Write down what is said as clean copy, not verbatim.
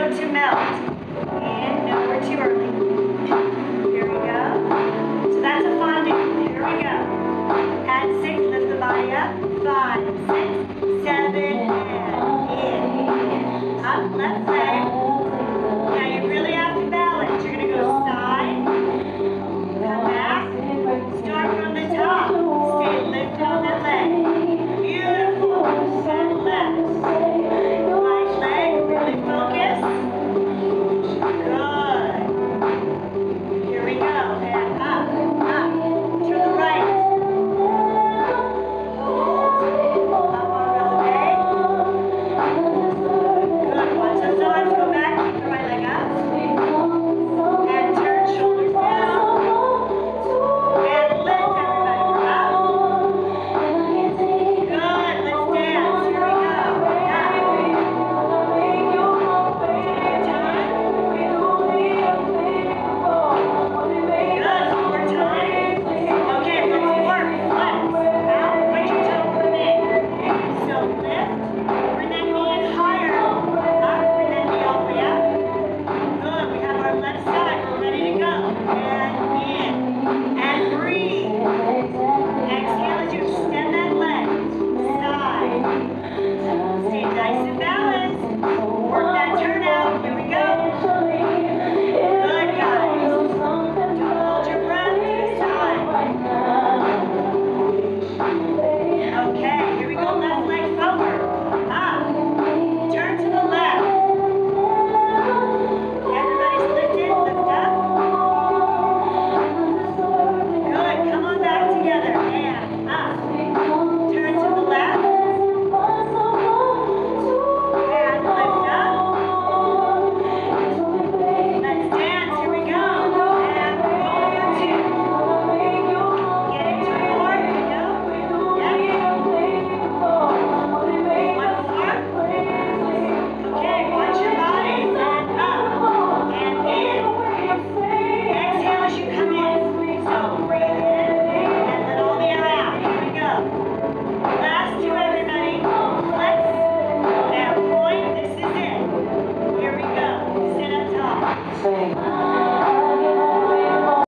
Choreo to melt. And no, we're too early. Here we go. So that's a fondue. Here we go. Add 6, lift the body up. 5, 6, 7,